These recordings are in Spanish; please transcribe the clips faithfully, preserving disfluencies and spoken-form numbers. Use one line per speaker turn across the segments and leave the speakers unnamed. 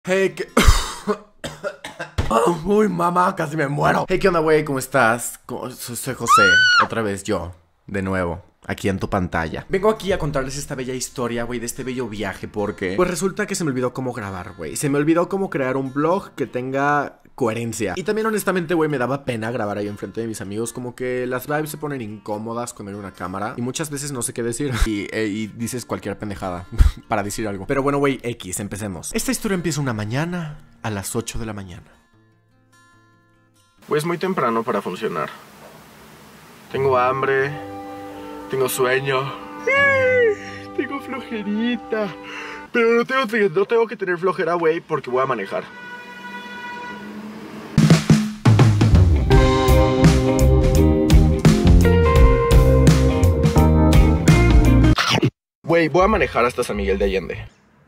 Hey, ¿qué? Uy, mamá, casi me muero. Hey, ¿qué onda, güey? ¿Cómo estás? Soy José, otra vez yo, de nuevo, aquí en tu pantalla. Vengo aquí a contarles esta bella historia, güey, de este bello viaje, porque pues resulta que se me olvidó cómo grabar, güey. Se me olvidó cómo crear un vlog que tenga coherencia. Y también, honestamente, güey, me daba pena grabar ahí enfrente de mis amigos. Como que las vibes se ponen incómodas con una cámara y muchas veces no sé qué decir y, eh, y dices cualquier pendejada para decir algo. Pero bueno, güey, X, empecemos. Esta historia empieza una mañana a las ocho de la mañana.
Güey, es muy temprano para funcionar. Tengo hambre, tengo sueño, tengo flojerita. Pero no tengo, no tengo que tener flojera, güey, porque voy a manejar. Güey, voy a manejar hasta San Miguel de Allende.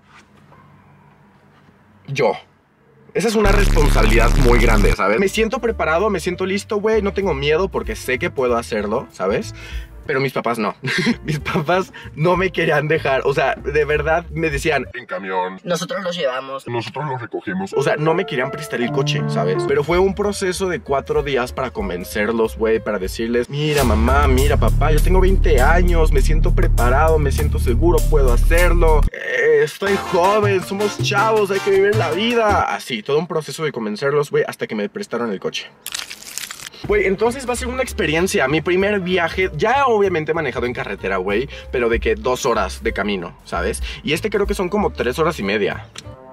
Yo. Esa es una responsabilidad muy grande, ¿sabes? Me siento preparado, me siento listo, güey. No tengo miedo porque sé que puedo hacerlo, ¿sabes? Pero mis papás no. Mis papás no me querían dejar. O sea, de verdad me decían: en camión.
Nosotros los llevamos.
Nosotros los recogemos. O sea, no me querían prestar el coche, ¿sabes? Pero fue un proceso de cuatro días para convencerlos, güey. Para decirles: mira, mamá, mira, papá, yo tengo veinte años. Me siento preparado, me siento seguro, puedo hacerlo. Eh, estoy joven, somos chavos, hay que vivir la vida. Así, todo un proceso de convencerlos, güey, hasta que me prestaron el coche. Güey, entonces va a ser una experiencia. Mi primer viaje, ya obviamente he manejado en carretera, güey, pero de que dos horas de camino, ¿sabes? Y este creo que son como tres horas y media.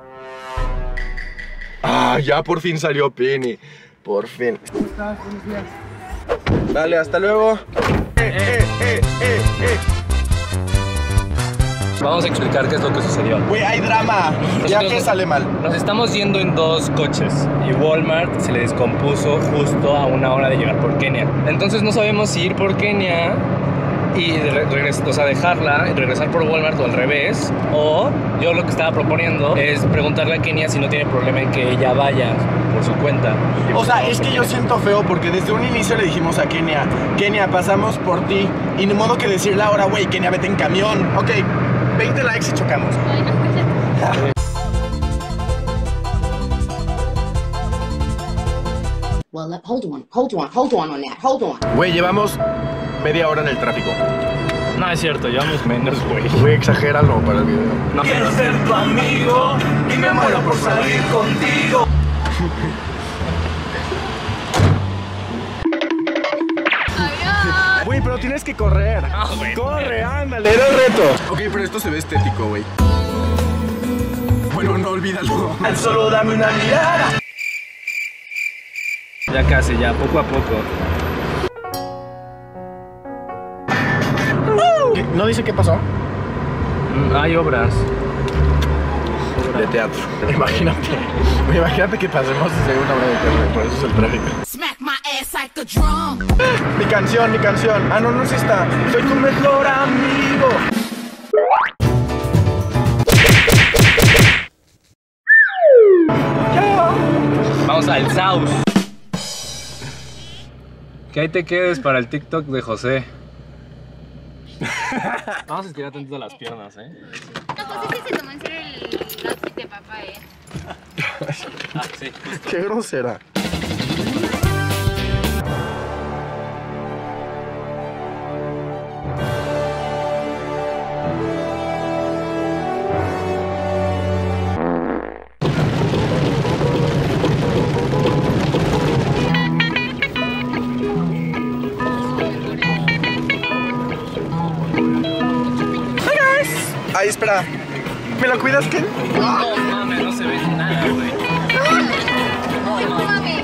Ah, ya por fin salió Penny. Por fin. ¿Cómo estás? Buenos días. Dale, hasta luego. Eh, eh, eh, eh, eh.
Vamos a explicar qué es lo que sucedió.
Güey, hay drama. Ya que sale mal.
Nos estamos yendo en dos coches y Walmart se le descompuso justo a una hora de llegar por Kenia. Entonces no sabemos si ir por Kenia y regresar, o sea, dejarla y regresar por Walmart o al revés. O yo lo que estaba proponiendo es preguntarle a Kenia si no tiene problema en que ella vaya por su cuenta.
O sea, es que yo siento feo porque desde un inicio le dijimos a Kenia: Kenia, pasamos por ti. Y ni modo que decirle ahora: güey, Kenia, vete en camión. Ok, veinte likes y chocamos.
Well, hold on, hold on, hold on on that, hold on.
Güey, llevamos media hora en el tráfico.
No, es cierto, llevamos menos, güey.
Güey, exagéralo para el video.
No.
Quiero ser tu amigo y me muero por salir contigo.
Güey, pero tienes que correr.
Ah, güey.
Corre, ándale. Era el reto. Ok, pero esto se ve estético, güey. Bueno, no olvídalo.
Solo dame una mirada.
Ya casi, ya, poco a poco.
¿Qué? ¿No dice qué pasó?
Mm, hay obras.
De teatro. Imagínate. Imagínate que pasemos desde una hora de teatro. Por eso es el tráfico.
Smack my ass like a drum.
Mi canción, mi canción. Ah, no, no es esta. Soy tu mejor amigo.
Vamos al South. Que ahí te quedes para el TikTok de José. Vamos a estirar tantito las piernas, ¿eh?
No, José sí se tomó en serio el outfit de papá, ¿eh?
Ah, sí, justo.
Qué grosera. Ay, espera. ¿Me lo cuidas, Ken?
No mames, no se ve nada, güey.
No mames.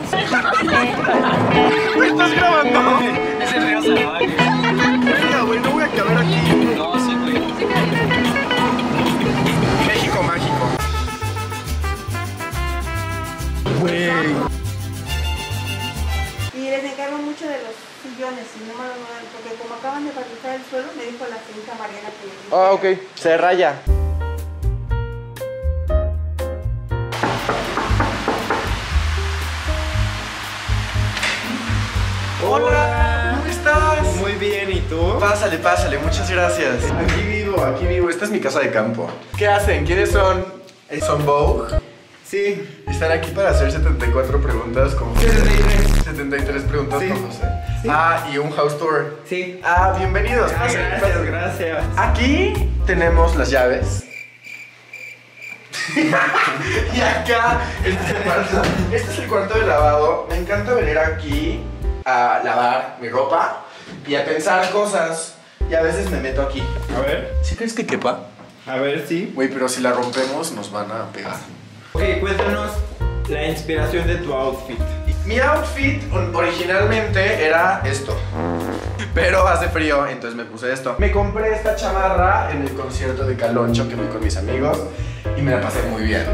¿Me estás grabando?
Es el río salvaje.
Venga, güey, no voy a caber aquí.
No, sí, güey.
México mágico. Güey.
Y les encargo mucho de los sillones, y no me lo muevan, porque como acaban de barrizar el suelo, me dijo la señorita Mariana que les
Ah, ok. Se raya. Hola, ¿cómo estás?
Muy bien, ¿y tú?
Pásale, pásale, muchas gracias. Aquí vivo, aquí vivo. Esta es mi casa de campo. ¿Qué hacen? ¿Quiénes son? ¿Son Vogue?
Sí.
Estar aquí para hacer setenta y cuatro preguntas con José. setenta y tres preguntas
Sí.
con José.
Sí.
Ah, y un house tour.
Sí.
Ah, bienvenidos.
Ah,
Pasen,
gracias,
pasen.
gracias.
Aquí tenemos las llaves. Y acá, este es, el cuarto, este es el cuarto de lavado. Me encanta venir aquí a lavar mi ropa y a pensar cosas. Y a veces me meto aquí.
A ver.
¿Sí crees que quepa?
A ver, sí.
Güey, pero si la rompemos nos van a pegar.
Ok, cuéntanos la inspiración de tu outfit.
Mi outfit originalmente era esto, pero hace frío, entonces me puse esto. Me compré esta chamarra en el concierto de Caloncho que fui con mis amigos y me la pasé muy bien.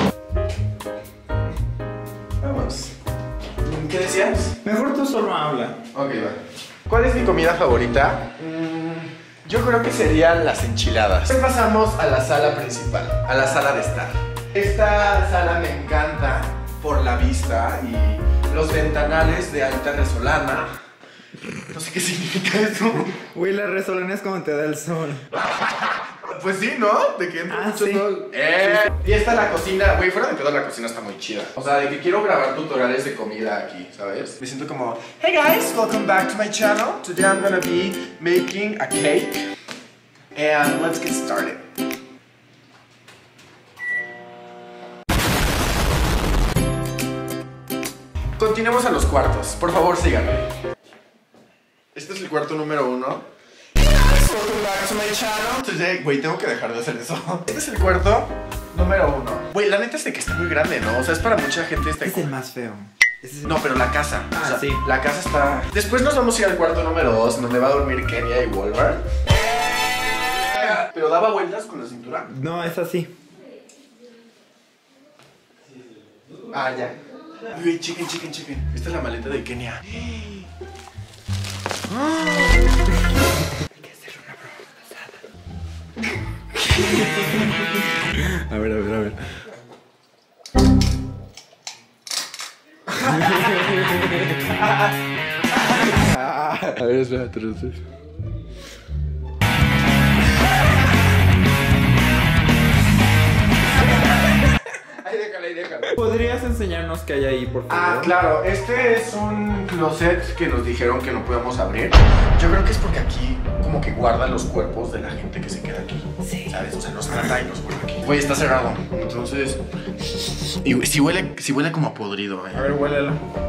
Vamos. ¿Qué decías?
Mejor tú solo habla.
Ok, va. ¿Cuál es mi comida favorita? Mm, yo creo que serían las enchiladas. Después pasamos a la sala principal, a la sala de estar. Esta sala me encanta por la vista y los ventanales de alta resolana. No sé qué significa eso.
Güey, la resolana es como te da el sol.
Pues sí, ¿no? De que entra
Ah,
mucho
sí.
sol. Eh. Y esta la cocina, güey, fuera de pedo la cocina está muy chida. O sea, de que quiero grabar tutoriales de comida aquí, ¿sabes? Me siento como, hey guys, welcome back to my channel. Today I'm gonna be making a cake. And let's get started. Continuemos a los cuartos. Por favor, síganme. Este es el cuarto número uno. Welcome back to my channel. Today, güey, tengo que dejar de hacer eso. Este es el cuarto número uno. Güey, la neta es de que está muy grande, ¿no? O sea, es para mucha gente este.
Es el más feo. Ese es el-
No, pero la casa.
Ah,
o sea,
sí.
La casa está. Después nos vamos a ir al cuarto número dos, donde va a dormir Kenia y Walmart. Pero daba vueltas con la cintura.
No, es así.
Ah, ya. Güey, chequen, chequen, chequen. Esta es la maleta de Kenia.
Hay que hacerle una broma pasada. A ver, a ver, a ver.
A ver, espera, tres, tres. Ahí déjala, ahí déjala.
¿Podrías enseñarnos qué hay ahí, por favor?
Ah, claro, este es un closet que nos dijeron que no podíamos abrir. Yo creo que es porque aquí como que guarda los cuerpos de la gente que se queda aquí. Sí. ¿Sabes? O sea, los trata y los guarda aquí. Güey, está cerrado. Entonces. Y güey, si huele, si huele como a podrido, eh.
A ver, huélelo.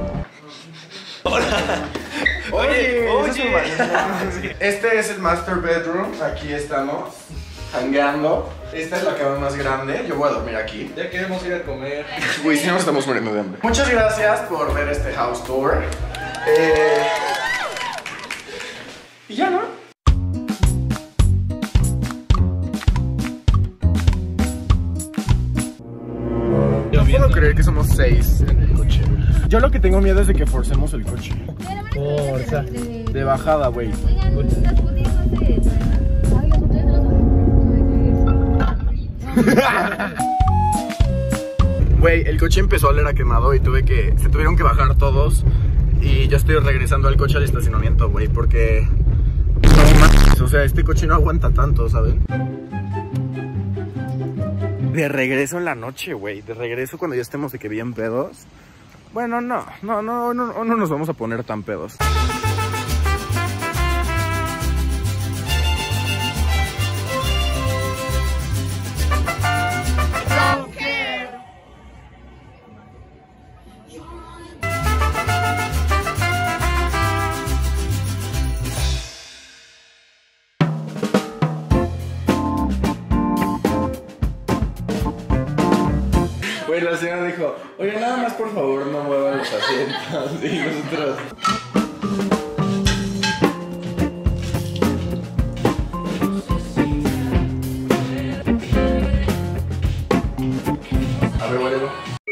Oye,
oye.
ese es su baño. Este es el master bedroom. Aquí estamos. Hangueando. Esta es la cama más grande. Yo voy a dormir aquí.
Ya queremos ir a comer.
Güey, si no nos estamos muriendo de hambre. Muchas gracias por ver este house tour. Eh... Y ya, ¿no? No puedo creer que somos seis en el coche. Yo lo que tengo miedo es de que forcemos el coche.
Forza.
De bajada, güey. Güey, el coche empezó a oler a quemado y tuve que... Se tuvieron que bajar todos. Y yo estoy regresando al coche al estacionamiento, güey, porque... No mames, o sea, este coche no aguanta tanto, ¿saben? De regreso en la noche, güey. De regreso cuando ya estemos de que bien pedos. Bueno, no, no, no, no, no nos vamos a poner tan pedos. Güey, la señora dijo, oye, nada más por favor no muevan los asientos. Y nosotros... A ver, huélelo.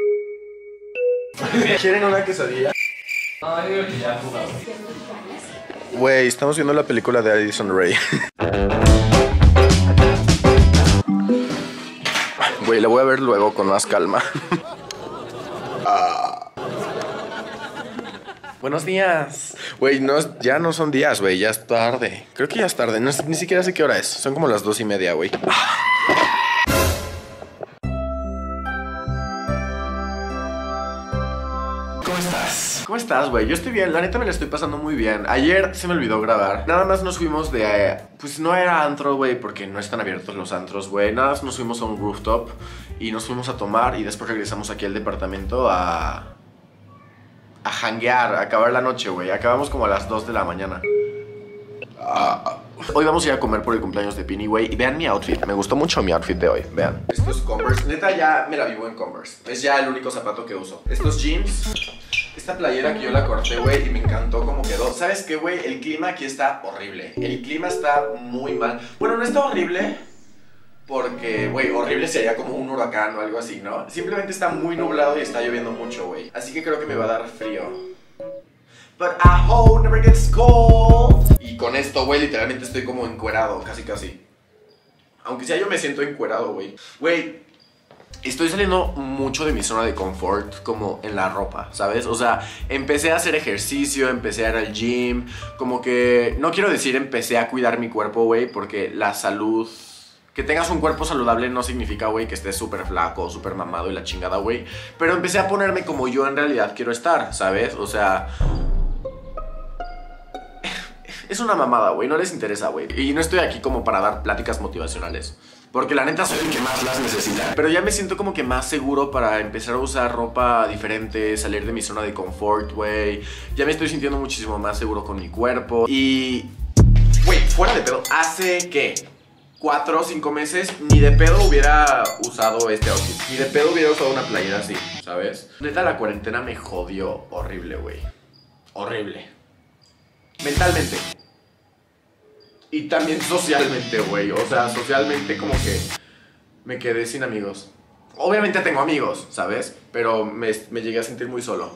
¿Quieren una quesadilla?
No, yo creo que ya jugamos.
Güey, estamos viendo la película de Addison Rae. Güey, la voy a ver luego con más calma. Ah. Buenos días. Güey, no, ya no son días, güey, ya es tarde. Creo que ya es tarde, no, ni siquiera sé qué hora es. Son como las dos y media, güey. ¿cómo estás? ¿Cómo estás, güey? Yo estoy bien, la neta me la estoy pasando muy bien. Ayer se me olvidó grabar. Nada más nos fuimos de... Eh, pues no era antro, güey, porque no están abiertos los antros, güey. Nada más nos fuimos a un rooftop y nos fuimos a tomar y después regresamos aquí al departamento a... A janguear, a acabar la noche, güey. Acabamos como a las dos de la mañana. Ah... Hoy vamos a ir a comer por el cumpleaños de Pini, güey. Y vean mi outfit, me gustó mucho mi outfit de hoy. Vean, estos Converse, neta ya me la vivo en Converse. Es ya el único zapato que uso. Estos jeans, esta playera que yo la corté, güey, y me encantó cómo quedó. ¿Sabes qué, güey? El clima aquí está horrible. El clima está muy mal. Bueno, no está horrible porque, güey, horrible sería como un huracán o algo así, ¿no? Simplemente está muy nublado y está lloviendo mucho, güey. Así que creo que me va a dar frío. But a hoe never gets cold. Y con esto, güey, literalmente estoy como encuerado, casi casi. Aunque sea yo me siento encuerado, güey. Güey, estoy saliendo mucho de mi zona de confort, como en la ropa, ¿sabes? O sea, empecé a hacer ejercicio, empecé a ir al gym. Como que, no quiero decir empecé a cuidar mi cuerpo, güey, porque la salud... Que tengas un cuerpo saludable no significa, güey, que estés súper flaco, súper mamado y la chingada, güey. Pero empecé a ponerme como yo en realidad quiero estar, ¿sabes? O sea... Es una mamada, güey, no les interesa, güey. Y no estoy aquí como para dar pláticas motivacionales, porque la neta soy el que más las necesita. Pero ya me siento como que más seguro para empezar a usar ropa diferente, salir de mi zona de confort, güey. Ya me estoy sintiendo muchísimo más seguro con mi cuerpo. Y... güey, fuera de pedo, ¿hace qué? Cuatro o cinco meses, ni de pedo hubiera usado este outfit. Ni de pedo hubiera usado una playera así, ¿sabes? Neta, la cuarentena me jodió horrible, güey. Horrible. Mentalmente. Y también socialmente, güey. O sea, socialmente como que me quedé sin amigos. Obviamente tengo amigos, ¿sabes? Pero me, me llegué a sentir muy solo.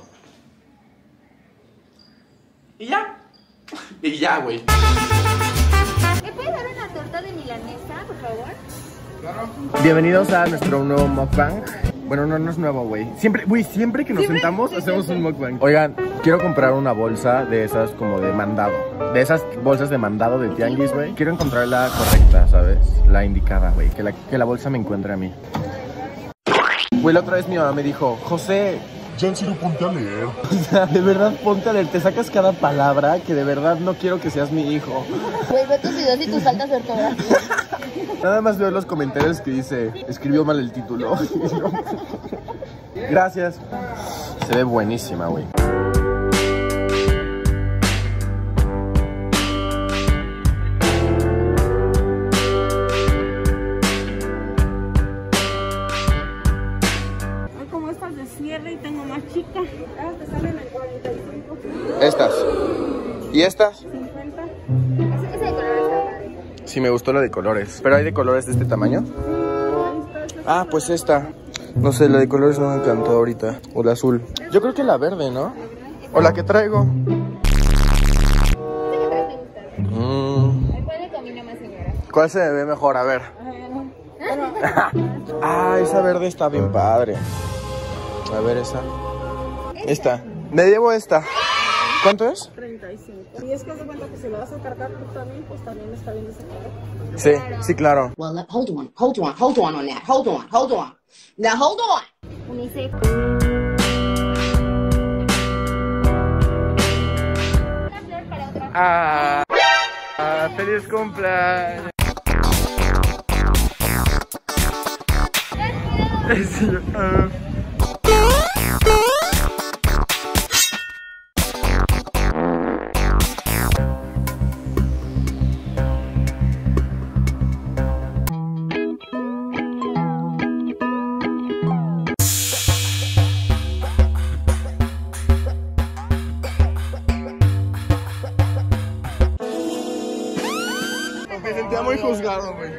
Y ya. Y ya, güey.
¿Me puedes dar una torta de milanesa, por favor?
Claro. Bienvenidos a nuestro nuevo mukbang. Bueno, no, no es nuevo, güey. Siempre, güey, siempre que nos ¿Siempre? sentamos hacemos un mukbang. Oigan, quiero comprar una bolsa de esas como de mandado. De esas bolsas de mandado de tianguis, güey. Quiero encontrar la correcta, ¿sabes? La indicada, güey. Que la, que la bolsa me encuentre a mí. Güey, la otra vez mi mamá me dijo, José...
Ya en serio, ponte a leer.
O sea, de verdad, ponte a leer. Te sacas cada palabra que de verdad no quiero que seas mi hijo.
Güey, ve tus videos y tus faltas de ortografía.
Nada más veo los comentarios que dice, escribió mal el título. Gracias. Se ve buenísima, güey.
Como estas de cierre y tengo más chicas. Ah, te salen en cuarenta y cinco.
Estas. ¿Y estas?
cincuenta.
Ese, ese de color está padre.
Sí, me gustó la de colores. ¿Pero hay de colores de este tamaño? Ah, pues esta. No sé, la de colores no me encantó ahorita. O la azul. Yo creo que la verde, ¿no? O la que traigo. Mm.
¿Cuál combina más, señora?
¿Cuál se me ve mejor? A ver. Ah, esa verde está bien padre. A ver, esa. Esta. Me llevo esta. ¿Cuánto es?
treinta y cinco. Y es que se cuenta que si lo vas a cargar tú también, pues también está bien ese color.
Sí, sí, claro.
Well, let- hold on, hold on, hold on on that. Hold on, hold on. Now hold on.
Unicef. Una flor para otra.
Ah, ah, feliz cumpleaños. Sí, ah. Me sentía muy juzgado, güey.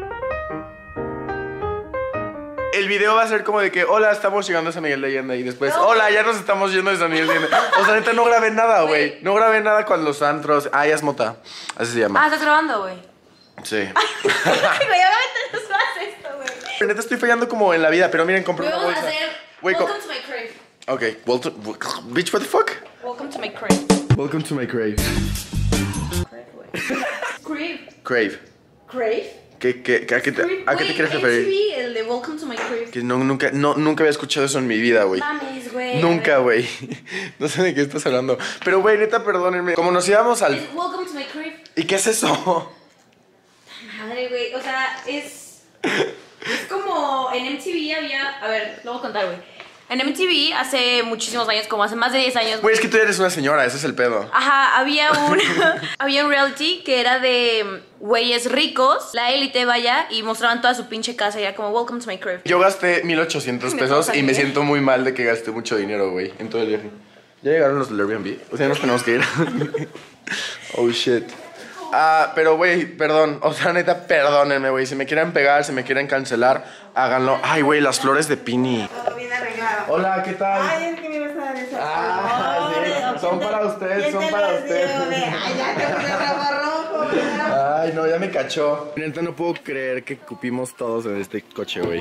El video va a ser como de que, hola, estamos llegando a San Miguel de Allende. Y después, hola, ya nos estamos yendo de San Miguel de Allende. O sea, neta, no grabé nada, güey. No grabé nada con los antros. Ah, ya es mota. Así se llama.
Ah, ¿estás grabando, güey?
Sí.
Güey, obviamente no haces esto, güey.
Neta, estoy fallando como en la vida. Pero miren, compré una
Vamos a
bolsa.
hacer
Wait,
Welcome to my crave.
Ok, welcome. Bitch, what the fuck?
Welcome to my crave.
Welcome to my crave.
Crave, güey. Crave.
Crave.
Crave.
¿Qué, qué, qué, a, qué te, ¿A qué te quieres referir?
M T V, el de Welcome to My Crib.
Que no, nunca, no, nunca había escuchado eso en mi vida, güey.
Mames, güey.
Nunca, güey. No sé de qué estás hablando. Pero, güey, neta, perdónenme. Como nos íbamos al...
Es Welcome to My Crib.
¿Y qué es eso?
Madre, güey. O sea, es... Es como... En M T V había... A ver, lo voy a contar, güey. En M T V hace muchísimos años, como hace más de diez años.
Güey, es que tú eres una señora, ese es el pedo.
Ajá, había un, había un reality que era de güeyes ricos, la élite, vaya, y mostraban toda su pinche casa y era como, welcome to my crib.
Yo gasté mil ochocientos pesos y me siento muy mal de que gasté mucho dinero, güey, en todo el viaje. ¿Ya llegaron los del Airbnb? O sea, ya nos tenemos que ir. Oh, shit. Ah, pero, güey, perdón. O sea, neta, perdónenme, güey. Si me quieren pegar, si me quieren cancelar, háganlo. Ay, güey, las flores de Pini.
Todo bien arreglado.
Hola, ¿qué tal?
Ay, es que me ibas a dar esas
Ah,
flores.
sí, son para usted,
¿Quién
son
te
para
los
usted.
dio, güey? Ay, ya te puse rojo rojo, ¿verdad?
Ay, no, ya me cachó. Neta, no puedo creer que cupimos todos en este coche, güey.